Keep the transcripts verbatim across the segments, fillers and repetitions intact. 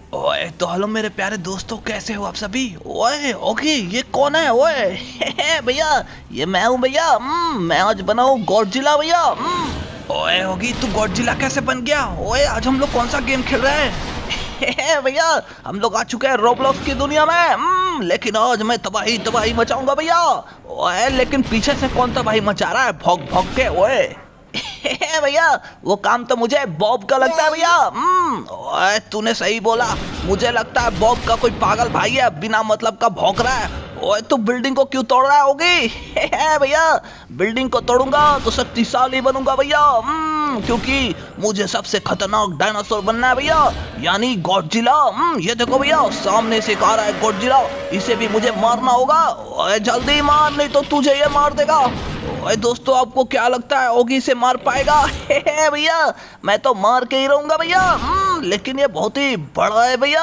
ओए तो हेलो मेरे प्यारे दोस्तों, कैसे हो आप सभी। ओए ओके, ये कौन है। ओए भैया, ये मैं हूँ भैया। हम्म, मैं आज बना हूँ गॉडजिला भैया। हम्म। ओए होगी, तू गॉडजिला कैसे बन गया। ओए आज हम लोग कौन सा गेम खेल रहे हैं भैया। हम लोग आ चुके हैं रोब्लॉक्स की दुनिया में। हम्म, लेकिन आज मैं तबाही तबाही मचाऊंगा भैया। ओए लेकिन पीछे से कौन तबाही मचा रहा है भौंक भौंक के। ओए भैया, वो काम तो मुझे बॉब का लगता है भैया। हम्म, ओए तूने सही बोला, मुझे लगता है बॉब का कोई पागल भाई है, बिना मतलब का भौंक रहा है। ओए तू बिल्डिंग को क्यों तोड़ रहा होगी भैया। बिल्डिंग को तोड़ूंगा तो शक्तिशाली बनूंगा भैया। हम्म, क्योंकि मुझे सबसे खतरनाक डायनासोर बनना है भैया, यानी गॉडजिला। हम्म, ये देखो भैया, सामने से आ रहा है गॉडजिला, इसे भी मुझे मारना होगा। ओए जल्दी मार, नहीं तो तुझे ये मार देगा। ओए दोस्तों, आपको क्या लगता है ओगी से मार पाएगा भैया। मैं तो मार के ही रहूंगा भैया। लेकिन ये बहुत ही बड़ा है भैया।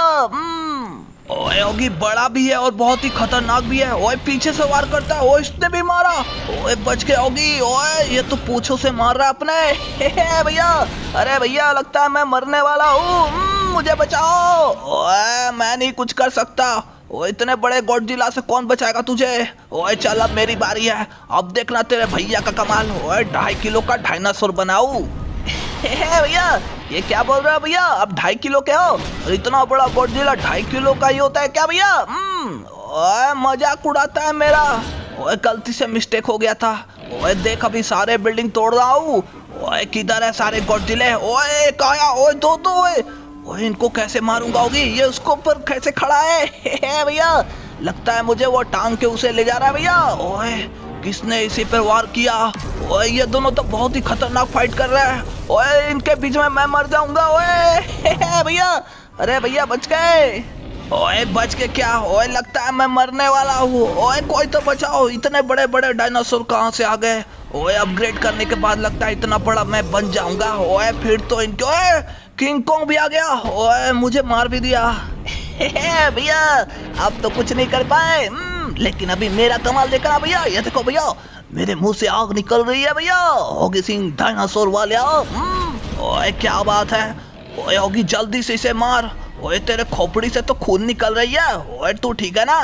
ओए ओगी बड़ा भी है और बहुत ही खतरनाक भी है। ओए पीछे से वार करता है। ओए इसने भी मारा। ओए बच के ओगी। ओए ये तो पूंछों से मार रहा है अपने भैया। अरे भैया, लगता है मैं मरने वाला हूँ, मुझे बचाओ। ओए मैं नहीं कुछ कर सकता। ओ इतने बड़े गॉडजिला से कौन बचाएगा तुझे। ओए चल, अब मेरी बारी है, अब देखना तेरे भैया का कमाल। ओए ढाई किलो का डायनासोर बनाऊ भैया। ये क्या बोल रहे हो भैया, अब ढाई किलो के हो। और इतना बड़ा गॉडजिला ढाई किलो का ही होता है क्या भैया। ओए मजाक उड़ाता है मेरा। ओए गलती से मिस्टेक हो गया था। ओए देख, अभी सारे बिल्डिंग तोड़ रहा हूँ। ओए किधर है सारे गॉडजिले। ओए काया, ओए दो दो। ओए ओए इनको कैसे मारूंगा होगी। ये उसको ऊपर कैसे खड़ा है भैया। लगता है मुझे वो टांग के उसे ले जा रहा है भैया। ओए किसने इसी पर वार किया। ओए ये दोनों तो बहुत ही खतरनाक फाइट कर रहे हैं। ओए इनके बीच में मैं मर जाऊंगा। ओए भैया, अरे भैया बच गए। ओए बच के क्या। ओए लगता है मैं मरने वाला हूँ। ओए कोई तो बचाओ, इतने बड़े बड़े डायनासोर कहाँ से आ गए। ओए अपग्रेड करने के बाद लगता है इतना बड़ा मैं बन जाऊंगा। ओए फिर तो इनके। ओए किंग कॉन्ग भी आ गया। ओए मुझे मार भी दिया भैया। अब तो कुछ नहीं कर पाए, लेकिन अभी मेरा कमाल देखना भैया। ये देखो भैया, मेरे मुंह से आग निकल रही है भैया। होगी सिंह डायनासोर वाले। ओए क्या बात है। ओए होगी जल्दी से इसे मार। ओए तेरे खोपड़ी से तो खून निकल रही है। ओए तू ठीक है ना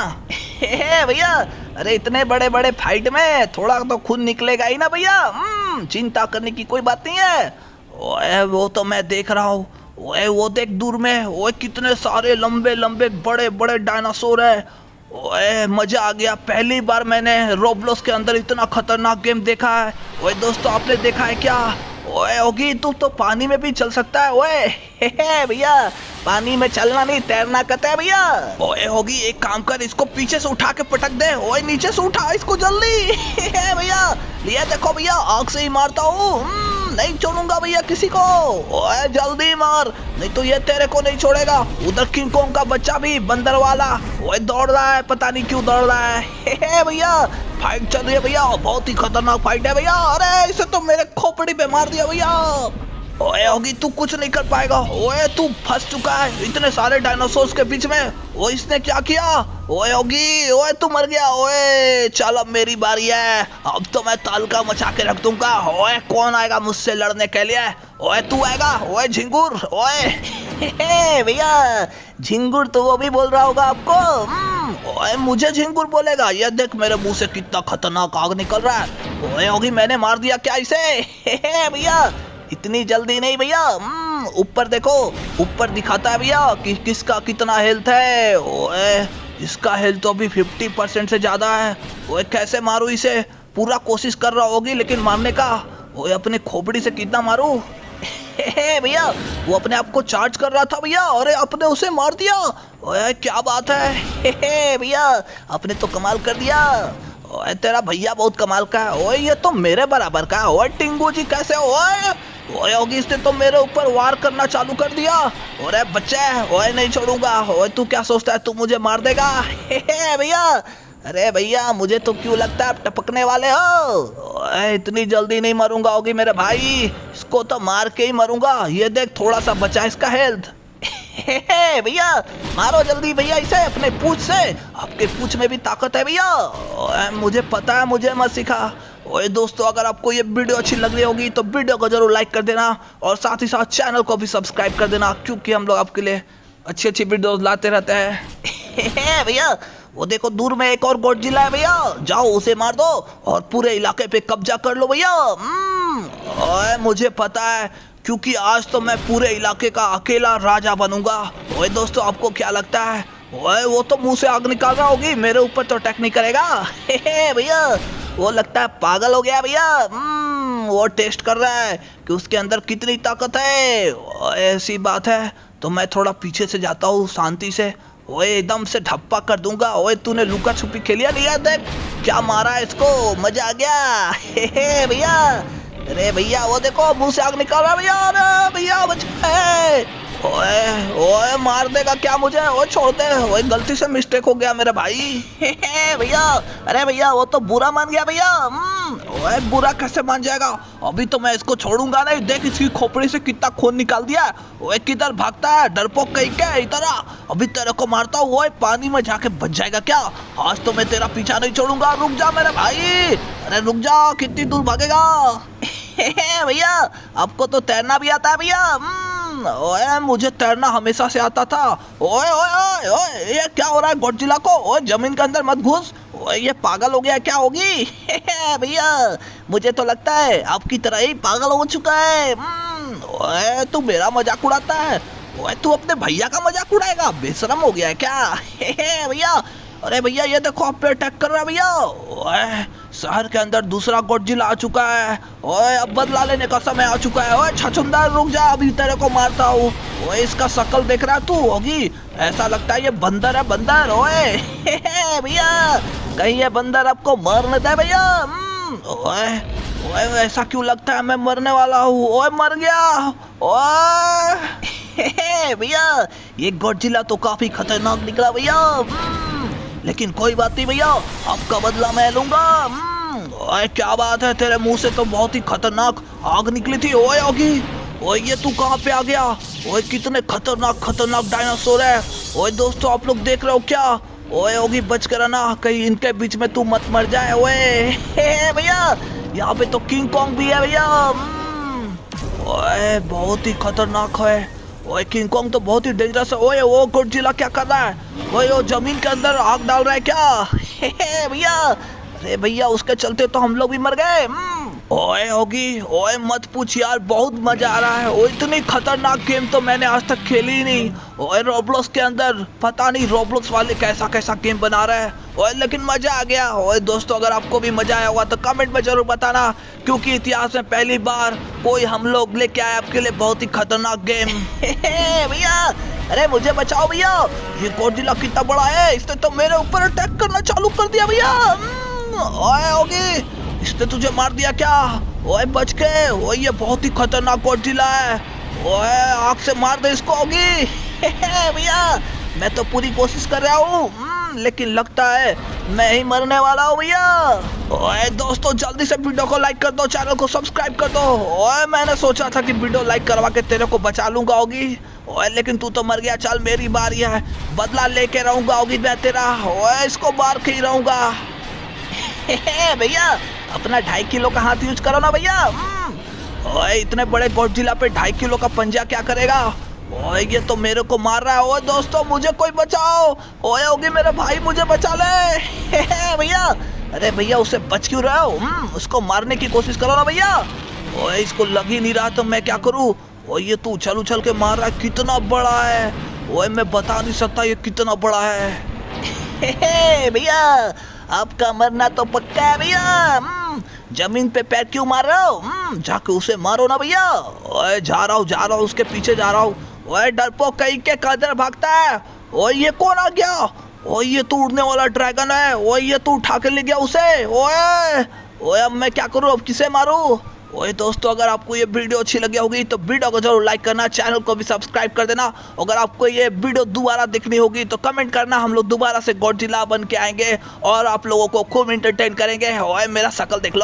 भैया। अरे इतने बड़े बड़े फाइट में थोड़ा तो खून निकलेगा ही ना भैया। चिंता करने की कोई बात नहीं है। ओए वो तो मैं देख रहा हूँ। ओए वो देख दूर में। ओए कितने सारे लंबे लंबे बड़े बड़े डायनासोर है। ओए मजा आ गया, पहली बार मैंने रोब्लॉक्स के अंदर इतना खतरनाक गेम देखा है। ओए दोस्तों, आपने देखा है क्या। ओए होगी, तू तो पानी में भी चल सकता है। ओए भैया, पानी में चलना नहीं, तैरना कहते हैं भैया। ओए होगी, एक काम कर, इसको पीछे से उठा के पटक दे। ओए नीचे से उठा इसको जल्दी भैया। लिया देखो भैया, आग से ही मारता हूँ, नहीं छोड़ूंगा भैया किसी को। ओए जल्दी मार, नहीं तो ये तेरे को नहीं छोड़ेगा। उधर किंग कॉन्ग का बच्चा भी, बंदर वाला। ओए दौड़ रहा है, पता नहीं क्यों दौड़ रहा है भैया। फाइट चल रही है भैया, बहुत ही खतरनाक फाइट है भैया। अरे इसे तो मेरे खोपड़ी पे मार दिया भैया। ओए होगी, तू कुछ नहीं कर पाएगा। ओए तू फंस चुका है इतने सारे डायनासोर्स के बीच में। ओ इसने क्या किया। ओए होगी, ओए तू मर गया। ओए चल, अब मेरी बारी है, अब तो मैं तहलका मचा के रख दूंगा। ओए कौन आएगा मुझसे लड़ने के लिए। ओए तू आएगा। ओए झिंगुर। ओए भैया, झिंगुर तो वो भी बोल रहा होगा आपको। ओए मुझे झिंगुर बोलेगा। ये देख मेरे मुंह से कितना खतरनाक आग निकल रहा है। ओए होगी, मैंने मार दिया क्या इसे भैया। इतनी जल्दी नहीं भैया। ऊपर देखो, ऊपर दिखाता है भैया कि किसका कितना हेल्थ है। ओए इसका हेल्थ तो अभी फिफ्टी परसेंट से ज्यादा है। ओए कैसे मारू इसे, पूरा कोशिश कर रहा होगी लेकिन मारने का। ओए अपने खोपड़ी से कितना मारू भैया। वो अपने आप को चार्ज कर रहा था भैया, अरे अपने उसे मार दिया। ओए क्या बात है भैया, अपने तो कमाल कर दिया। ओए तेरा भैया बहुत कमाल का है। ओए ये तो मेरे बराबर का है। ओए टिंगू जी कैसे। ओए ओए होगी, इसने तो मेरे ऊपर वार करना चालू कर दिया। ओए बच्चे, ओए नहीं छोड़ूंगा। ओए तू क्या सोचता है, तू मुझे मार देगा भैया। अरे भैया, मुझे तो क्यों लगता है आप टपकने वाले हो। ओए इतनी जल्दी नहीं मरूंगा होगी मेरे भाई, इसको तो मार के ही मरूंगा। ये देख थोड़ा सा बचा इसका हेल्थ भैया। मारो जल्दी भैया इसे अपने पूंछ से, आपके पूंछ में भी ताकत है भैया। मुझे पता है, मुझे मत सिखा। ओए दोस्तों, अगर आपको ये वीडियो अच्छी लग रही होगी तो वीडियो को जरूर लाइक कर देना और साथ ही साथ चैनल को भी सब्सक्राइब कर देना, क्योंकि हम लोग आपके लिए अच्छी अच्छी वीडियोस लाते रहते हैं। भैया वो देखो दूर में एक और गॉडजिला है भैया, जाओ उसे मार दो और पूरे इलाके पे कब्जा कर लो भैया। ओए मुझे पता है, क्योंकि आज तो मैं पूरे इलाके का अकेला राजा बनूंगा। ओए दोस्तों आपको क्या लगता है? ओए वो तो मुंह से आग निकाल रहा होगी, मेरे ऊपर तो अटैक नहीं करेगा। भैया वो लगता है पागल हो गया भैया। वो टेस्ट कर रहा है कि उसके अंदर कितनी ताकत है। ऐसी बात है तो मैं थोड़ा पीछे से जाता हूँ शांति से। ओए एकदम से ढप्पा कर दूंगा। ओए तूने लुका छुपी खेलिया नहीं? देख क्या मारा है इसको, मजा आ गया। भैया अरे भैया वो देखो मुंह से आग निकाल रहा है भैया। अरे भैया बचा। ओए ओए मार देगा क्या मुझे? ओए छोड़ दे। ओए गलती से मिस्टेक हो गया मेरे भाई। भैया अरे भैया वो तो बुरा मान गया भैया। ओए बुरा कैसे मान जाएगा? अभी तो मैं इसको छोड़ूंगा नहीं। देख इसकी खोपड़ी से कितना खून निकाल दिया। ओए किधर भागता है डरपोक कहीं के? इधर आ, अभी तेरे को मारता हूँ। ओए पानी में जाके बच जाएगा क्या? आज तो मैं तेरा पीछा नहीं छोड़ूंगा। रुक जा मेरे भाई। अरे रुक जा, कितनी दूर भागेगा? भैया आपको तो तैरना भी आता है भैया? ओए मुझे तैरना हमेशा से आता था। ओए ओए ओए ओए ये क्या हो रहा है गॉडजिला को? ओए जमीन के अंदर मत घुस। ओए ये पागल हो गया क्या? होगी भैया मुझे तो लगता है आपकी तरह ही पागल हो चुका है। ओए तू मेरा मजाक उड़ाता है? ओए तू अपने भैया का मजाक उड़ाएगा? बेशरम हो गया है क्या? भैया अरे भैया ये देखो आप पे अटैक कर रहा है भैया। ओए शहर के अंदर दूसरा गॉडजिला आ चुका है। ओए अब बदला लेने का समय आ चुका है। ओए छछुंदर रुक जा, अभी तेरे को मारता हूँ। ओए इसका शक्ल देख रहा है तू? होगी ऐसा लगता है ये बंदर है बंदर। ओए भैया कहीं ये बंदर आपको मार न दे भैया। ओए ओए ऐसा क्यों लगता है मैं मरने वाला हूँ? ओए मर गया। ओए भैया ये गॉडजिला तो काफी खतरनाक निकला भैया। लेकिन कोई बात नहीं भैया, आपका बदला मैं लूंगा। ओए क्या बात है, तेरे मुंह से तो बहुत ही खतरनाक आग निकली थी। ओए ओगी ओए ये तू कहाँ पे आ गया? ओए कितने खतरनाक खतरनाक डायनासोर है। ओए दोस्तों आप लोग देख रहे हो क्या? ओए ओगी बच कर ना, कहीं इनके बीच में तू मत मर जाए। ओए भैया यहाँ पे तो किंग कॉन्ग भी है भैया। ओए बहुत ही खतरनाक है। ओए किंग कॉन्ग तो बहुत ही डेंजरस है। ओए वो गॉडजिला क्या कर रहा है? ओए वो जमीन के अंदर आग डाल रहा है क्या? भैया अरे भैया उसके चलते तो हम लोग भी मर गए। ओए होगी ओए मत पूछ यार, बहुत मजा आ रहा है। ओए इतनी खतरनाक गेम तो मैंने आज तक खेली ही नहीं। ओए रोब्लॉक्स के अंदर पता नहीं रोब्लॉक्स वाले कैसा कैसा गेम बना रहे हैं। ओए लेकिन मजा आ गया। ओए दोस्तों अगर आपको भी मजा आया होगा तो कमेंट में जरूर बताना, क्योंकि इतिहास में पहली बार कोई हम लोग लेके आए आपके लिए बहुत ही खतरनाक गेम। भैया अरे मुझे बचाओ भैया, ये गॉडजिला कितना बड़ा है, इसने तो मेरे ऊपर अटैक करना चालू कर दिया भैया। ओए होगी इसने तुझे मार दिया क्या? ओए बच के। ओए ये बहुत ही खतरनाक गॉडजिला है। ओए आग से मार दे इसको होगी। भैया मैं तो पूरी कोशिश कर रहा हूँ, लेकिन लगता है मैं ही मरने वाला हूँ भैया। ओए दोस्तों जल्दी से वीडियो को लाइक कर दो, चैनल को सब्सक्राइब कर दो। ओए मैंने सोचा था कि वीडियो लाइक करवा के तेरे को बचा लूंगा होगी। ओए लेकिन तू तो मर गया। चल मेरी बारी है, बदला लेके रहूंगा होगी मैं तेरा। ओए इसको मार के ही रहूंगा। भैया अपना ढाई किलो का हाथ यूज करो ना भैया। ओए इतने बड़े गॉडजिला पे ढाई किलो का पंजा क्या करेगा? ओए ये तो मेरे को मार रहा है। ओए दोस्तों मुझे कोई बचाओ। ओए होगी मेरे भाई मुझे बचा ले। भैया अरे भैया उसे बच क्यों रहे हो? उसको मारने की कोशिश करो ना भैया। ओए इसको लग ही नहीं रहा तो मैं क्या करूँ? ओए ये तू उछल उछल के मार रहा है, कितना बड़ा है। ओए मैं बता नहीं सकता ये कितना बड़ा है। भैया आपका मरना तो पक्का है भैया। जमीन पे पैर क्यों मार रहे हो? जाके उसे मारो ना भैया। ओए जा रहा हूँ जा रहा हूँ उसके पीछे जा रहा हूँ। ओए डरपोक कहीं के कदर भागता है। ओए ये कौन आ गया? ओए ये तो उड़ने वाला ड्रैगन है। ओए ये तो उठा के ले गया उसे। ओए ओए अब मैं क्या करूँ, अब किसे मारूं? ओए दोस्तों अगर आपको ये वीडियो अच्छी लगी होगी तो वीडियो को जरूर लाइक करना, चैनल को भी सब्सक्राइब कर देना। अगर आपको ये वीडियो दोबारा देखनी होगी तो कमेंट करना, हम लोग दोबारा से गॉडजिला बन के आएंगे और आप लोगों को खूब एंटरटेन करेंगे। ओए मेरा शक्ल देख लो।